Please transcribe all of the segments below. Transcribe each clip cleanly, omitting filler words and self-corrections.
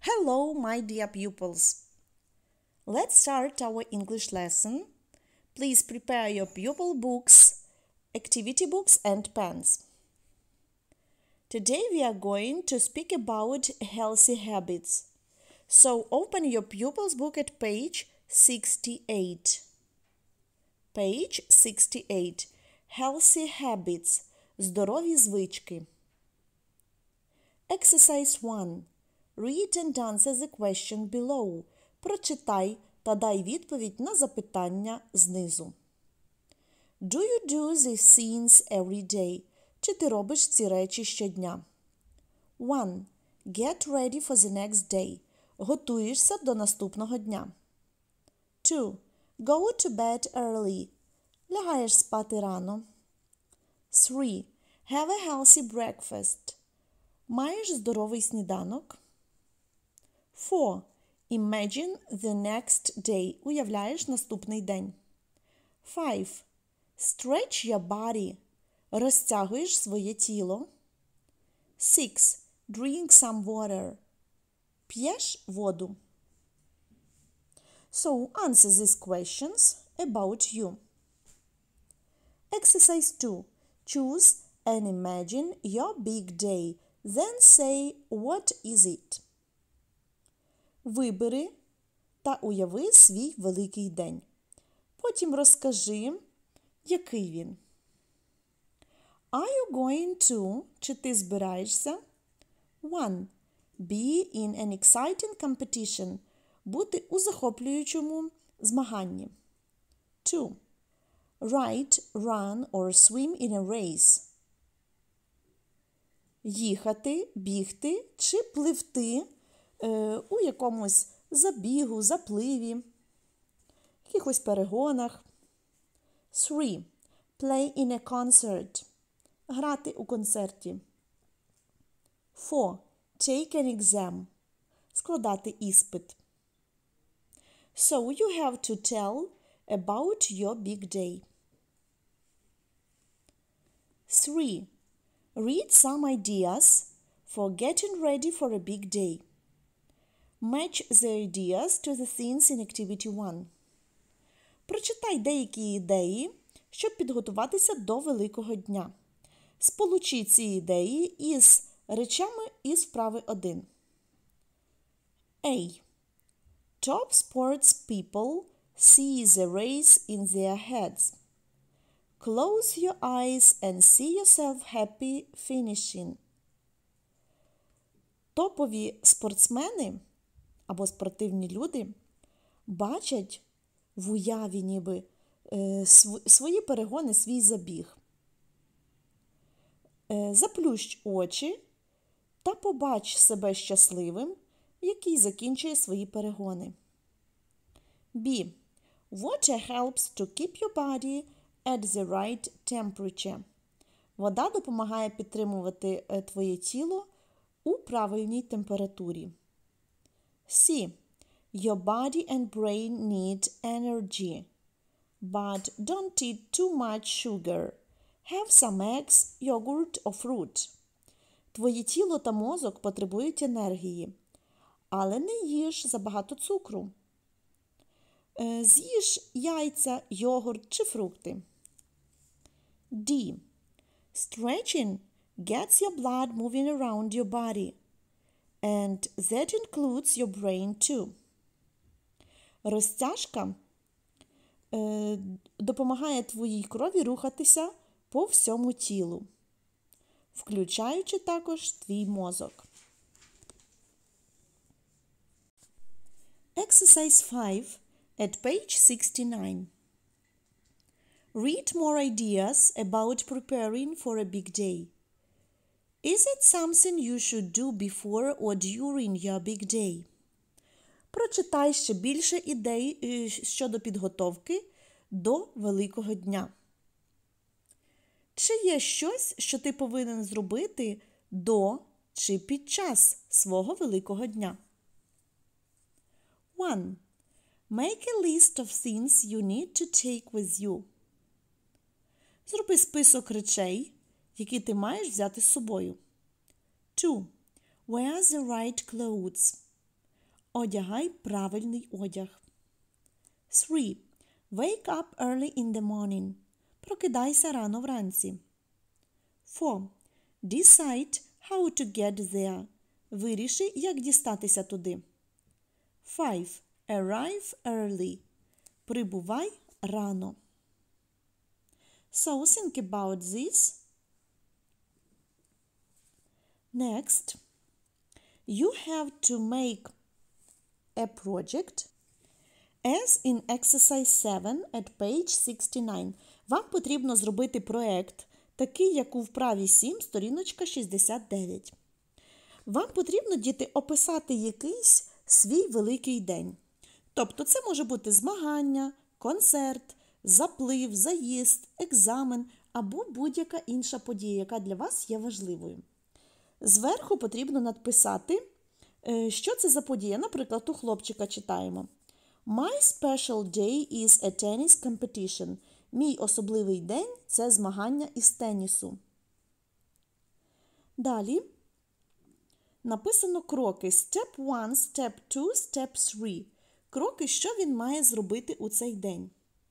Hello, my dear pupils. Let's start our English lesson. Please prepare your pupil books, activity books and pens. Today we are going to speak about healthy habits. So open your pupils book at page 68. Page 68. Healthy habits. Здорові звички. Exercise 1. Read and answer the question below. Прочитай та дай відповідь на запитання знизу. Do you do these things every day? Чи ти робиш ці речі щодня? 1. Get ready for the next day. Готуєшся до наступного дня. 2. Go to bed early. Лягаєш спати рано. 3. Have a healthy breakfast. Маєш здоровий сніданок. 4. Imagine the next day. Уявляєш наступний день. 5. Stretch your body. Розтягуєш своє тіло. 6. Drink some water. П'єш воду. So, answer these questions about you. Exercise 2. Choose and imagine your big day. Then say, what is it? Вибери та уяви свій великий день. Потім розкажи, який він. Are you going to, чи ти збираєшся? 1. Be in an exciting competition. Бути у захоплюючому змаганні. 2. Ride, run or swim in a race. Їхати, бігти чи пливти у якомусь забігу, запливі, якихось перегонах. 3. Play in a concert. Грати у концерті. 4. Take an exam. Складати іспит. So you have to tell about your big day. 3. Read some ideas for getting ready for a big day. Match the ideas to the things in activity 1. Прочитай деякі ідеї, щоб підготуватися до великого дня. Сполучи ці ідеї із речами із вправи 1. A. Top sports people see the race in their heads. Close your eyes and see yourself happy finishing. Топові спортсмени або спортивні люди бачать в уяві ніби свої перегони, свій забіг. Заплющ очі та побач себе щасливим, який закінчує свої перегони. B. Water helps to keep your body at the right temperature. Вода допомагає підтримувати твоє тіло у правильній температурі. C. Your body and brain need energy. But don't eat too much sugar. Have some eggs, yogurt or fruit. Твоє тіло та мозок потребують енергії. Але не їж забагато цукру. З'їж яйця, йогурт чи фрукти. D. Stretching gets your blood moving around your body. And that includes your brain too. Розтяжка допомагає твоїй крові рухатися по всьому тілу, включаючи також твій мозок. Exercise 5 at page 69. Read more ideas about preparing for a big day. Is it something you should do before or during your big day? Прочитай ще більше ідей щодо підготовки до великого дня. Чи є щось, що ти повинен зробити до чи під час свого великого дня? 1. Make a list of things you need to take with you. Зроби список речей, які ти маєш взяти з собою. 2. Wear the right clothes. Одягай правильний одяг. 3. Wake up early in the morning. Прокидайся рано вранці. 4. Decide how to get there. Виріши, як дістатися туди. 5. Arrive early. Прибувай рано. So think about this. Next, you have to make a project as in exercise 7 at page 69. Вам потрібно зробити проект, такий, як у вправі 7, сторіночка 69. Вам потрібно, діти, описати якийсь свій великий день. Тобто це може бути змагання, концерт, заплив, заїзд, екзамен або будь-яка інша подія, яка для вас є важливою. Зверху потрібно надписати, що це за подія. Наприклад, у хлопчика читаємо. My special day is a tennis competition. Мій особливий день – це змагання із тенісу. Далі написано кроки. Step 1, Step 2, Step 3. Кроки, що він має зробити у цей день.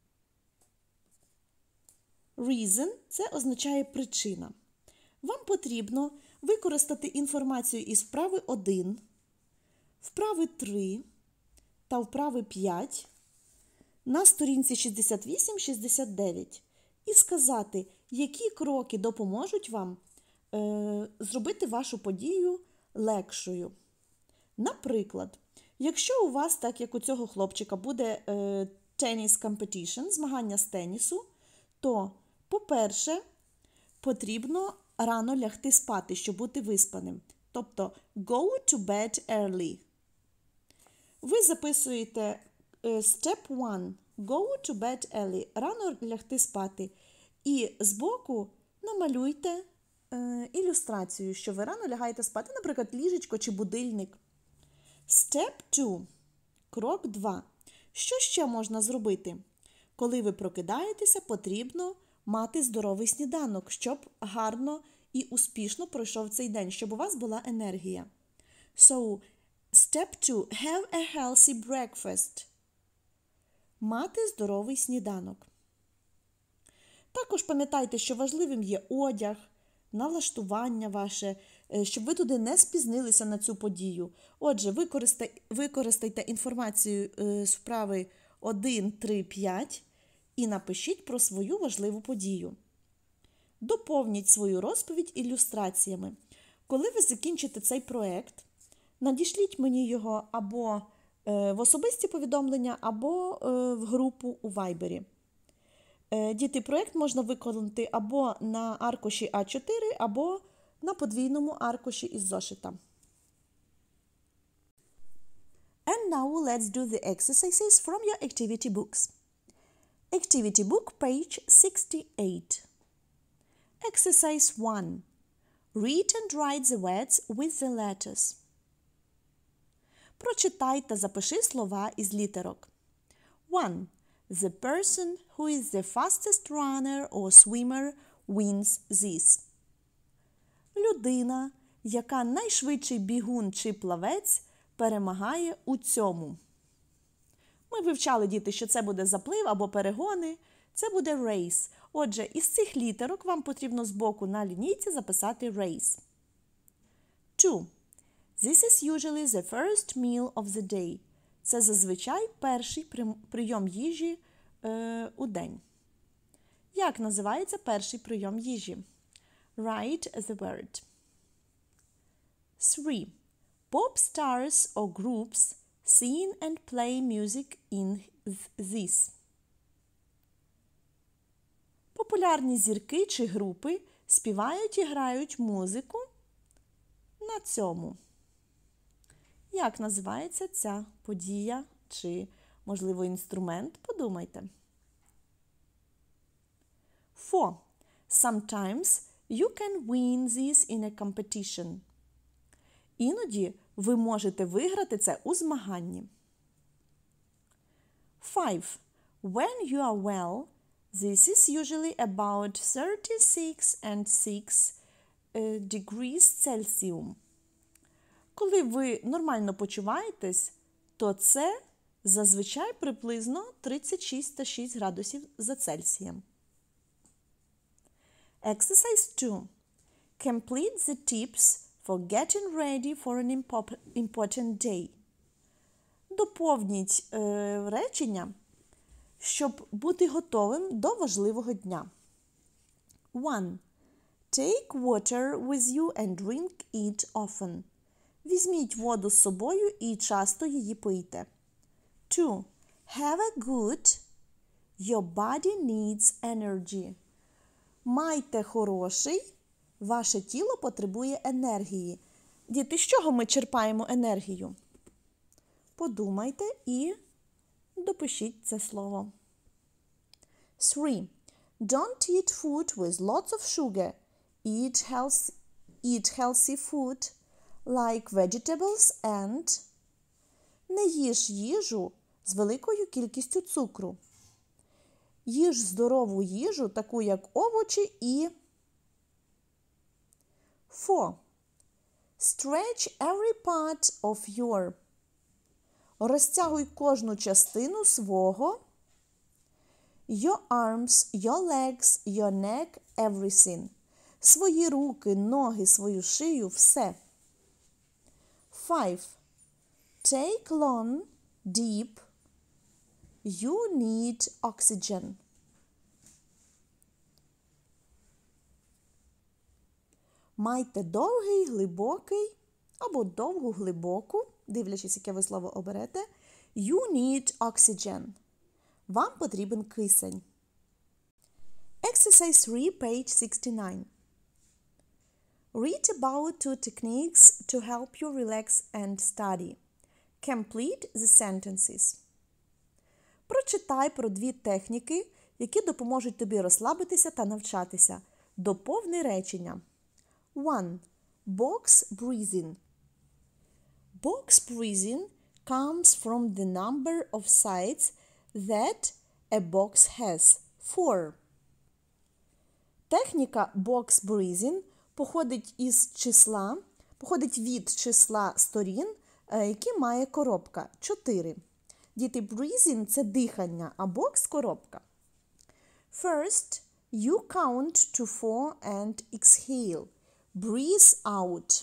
Reason – це означає причина. Вам потрібно використати інформацію із вправи 1, вправи 3 та вправи 5 на сторінці 68-69 і сказати, які кроки допоможуть вам зробити вашу подію легшою. Наприклад, якщо у вас, так як у цього хлопчика, буде tennis competition, змагання з тенісу, то, по-перше, потрібно рано лягти спати, щоб бути виспаним. Тобто, go to bed early. Ви записуєте step 1, go to bed early, рано лягти спати. І збоку намалюйте ілюстрацію, що ви рано лягаєте спати, наприклад, ліжечко чи будильник. Step 2, крок 2. Що ще можна зробити? Коли ви прокидаєтеся, потрібно мати здоровий сніданок, щоб гарно і успішно пройшов цей день, щоб у вас була енергія. So, step 2. Have a healthy breakfast. Мати здоровий сніданок. Також пам'ятайте, що важливим є одяг, налаштування ваше, щоб ви туди не спізнилися на цю подію. Отже, використайте інформацію з вправи 1, 3, 5 і напишіть про свою важливу подію. Доповніть свою розповідь ілюстраціями. Коли ви закінчите цей проєкт, надішліть мені його або в особисті повідомлення, або в групу у Вайбері. Діти, проєкт можна виконати або на аркуші А4, або на подвійному аркуші із зошита. And now let's do the exercises from your activity books. Activity book, page 68. Exercise 1. Read and write the words with the letters. Прочитай та запиши слова із літерок. 1. The person who is the fastest runner or swimmer wins this. Людина, яка найшвидший бігун чи плавець, перемагає у цьому. Ми вивчали, діти, що це буде заплив або перегони. Це буде race. Отже, із цих літерок вам потрібно збоку на лінійці записати race. 2. This is usually the first meal of the day. Це зазвичай перший прийом їжі у день. Як називається перший прийом їжі? Write the word. 3. Pop stars or groups sing and play music in this. Популярні зірки чи групи співають і грають музику на цьому. Як називається ця подія чи, можливо, інструмент? Подумайте. 4. Sometimes you can win this in a competition. Іноді ви можете виграти це у змаганні. 5. When you are well, this is usually about 36 degrees Celsius. Коли ви нормально почуваєтесь, то це зазвичай приблизно 36,6 градусів за Цельсієм. Exercise 2. Complete the tips for getting ready for an important day. Доповніть речення, щоб бути готовим до важливого дня. 1. Take water with you and drink it often. Візьміть воду з собою і часто її пийте. 2. Have a good. Your body needs energy. Майте хороший. Ваше тіло потребує енергії. Діти, з чого ми черпаємо енергію? Подумайте і допишіть це слово. 3. Don't eat food with lots of sugar. Eat healthy food, like vegetables and... Не їж їжу з великою кількістю цукру. Їж здорову їжу, таку як овочі і... 4. Stretch every part of your. Розтягуй кожну частину свого. Your arms, your legs, your neck, everything. Свої руки, ноги, свою шию, все. 5. Take long, deep. You need oxygen. Майте довгий, глибокий або довгу, глибоку, дивлячись, яке ви слово оберете. You need oxygen. Вам потрібен кисень. Exercise 3, page 69. Read about 2 techniques to help you relax and study. Complete the sentences. Прочитай про 2 техніки, які допоможуть тобі розслабитися та навчатися. Доповни речення. 1. Box breathing. Box breathing comes from the number of sides that a box has. 4. Техніка box breathing походить від числа сторін, які має коробка. 4. Діти, breathing – це дихання, а box – коробка. First, you count to 4 and exhale. Breathe out.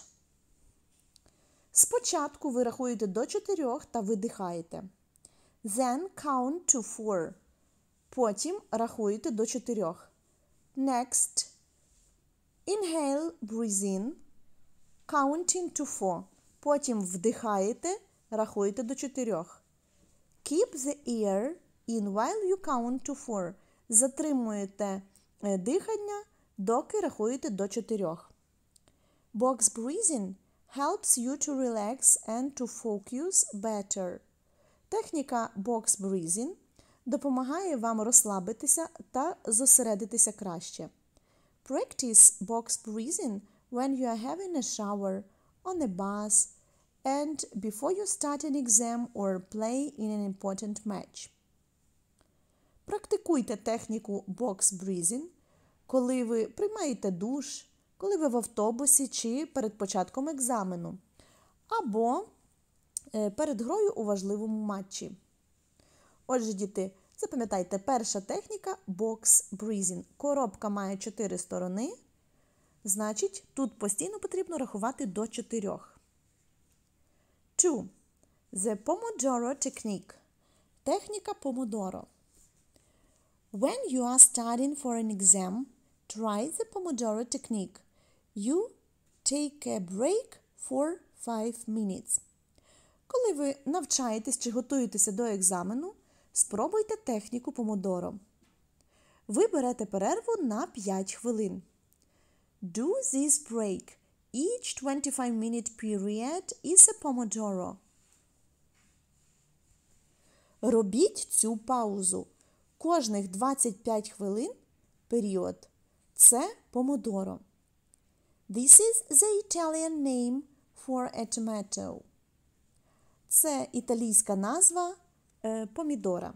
Спочатку ви рахуєте до 4 та видихаєте. Then count to 4. Потім рахуєте до 4. Next. Inhale, breathe in. Counting to 4. Потім вдихаєте, рахуєте до 4. Keep the air in while you count to 4. Затримуєте дихання, доки рахуєте до 4. Box breathing helps you to relax and to focus better. Техніка box breathing допомагає вам розслабитися та зосередитися краще. Practice box breathing when you are having a shower, on a bus, and before you start an exam or play in an important match. Практикуйте техніку box breathing, коли ви приймаєте душ, коли ви в автобусі чи перед початком екзамену, або перед грою у важливому матчі. Отже, діти, запам'ятайте, перша техніка – box breathing. Коробка має 4 сторони, значить, тут постійно потрібно рахувати до 4. 2. The Pomodoro technique. Техніка Помодоро. When you are studying for an exam, try the Pomodoro technique. You take a break for 5 minutes. Коли ви навчаєтесь чи готуєтеся до екзамену, спробуйте техніку Помодоро. Ви берете перерву на 5 хвилин. Do this break. Each 25-minute period is a Pomodoro. Робіть цю паузу. Кожних 25 хвилин період. Це Помодоро. This is the Italian name for a tomato. Це італійська назва помідора.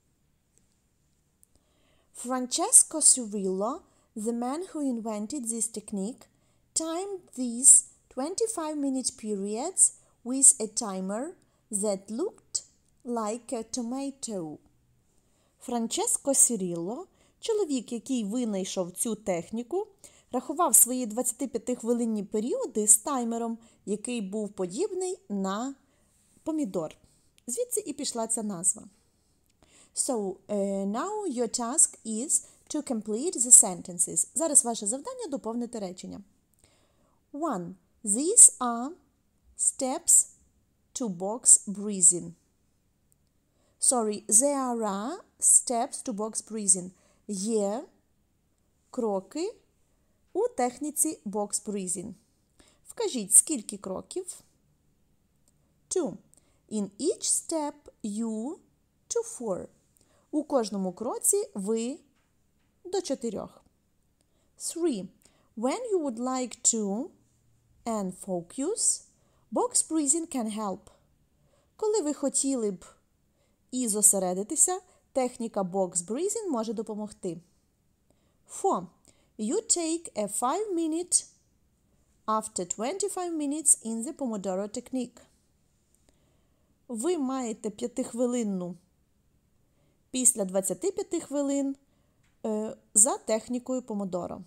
Francesco Cirillo, the man who invented this technique, timed these 25-minute periods with a timer that looked like a tomato. Франческо Сірілло, чоловік, який винайшов цю техніку, рахував свої 25-хвилинні періоди з таймером, який був подібний на помідор. Звідси і пішла ця назва. So, now your task is to complete the sentences. Зараз ваше завдання доповнити речення. 1. These are steps to box breathing. Sorry, there are steps to box breathing. Є кроки у техніці box breathing. Вкажіть, скільки кроків? 2. In each step you to 4. У кожному кроці ви до 4. 3. When you would like to and focus, box breathing can help. Коли ви хотіли б і зосередитися, техніка box breathing може допомогти. 4. You take a 5-minute after 25 minutes in the Pomodoro technique. Ви маєте 5-хвилинну після 25 хвилин за технікою Помодоро.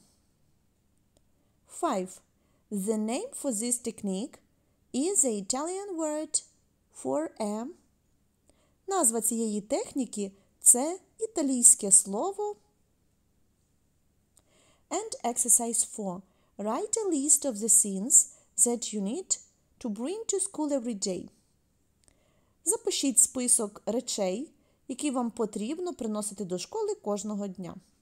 5. The name for this technique is the Italian word for a. Назва цієї техніки – це італійське слово. And exercise 4. Write a list of the things that you need to bring to school every day. Запишіть список речей, які вам потрібно приносити до школи кожного дня.